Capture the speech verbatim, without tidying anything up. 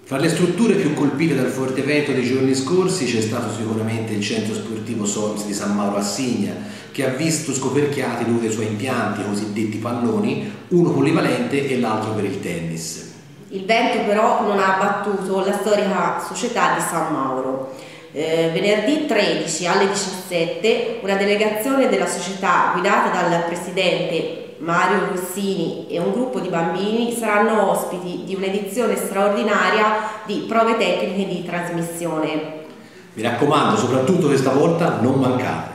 Fra le strutture più colpite dal forte vento dei giorni scorsi c'è stato sicuramente il centro sportivo Solms di San Mauro a Signa, che ha visto scoperchiati due dei suoi impianti, cosiddetti palloni, uno polivalente e l'altro per il tennis. Il vento però non ha abbattuto la storica società di San Mauro. Eh, venerdì tredici alle diciassette una delegazione della società guidata dal presidente Mario Rossini e un gruppo di bambini saranno ospiti di un'edizione straordinaria di prove tecniche di trasmissione. Mi raccomando, soprattutto questa volta non mancate.